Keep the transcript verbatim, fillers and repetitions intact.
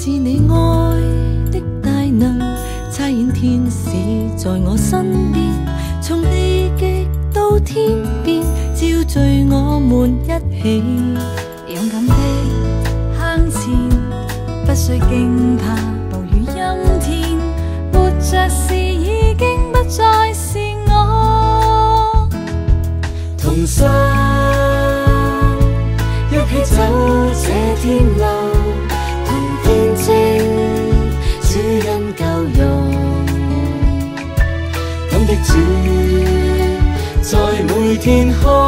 是你愛的大能，差遣天使在我身邊，從地極到天邊，召聚我們一起， 勇敢的向前，不需驚怕暴雨陰天，活着時已經不再是我， 同心一起走這天路，同見證主恩救贖，感激主在每天開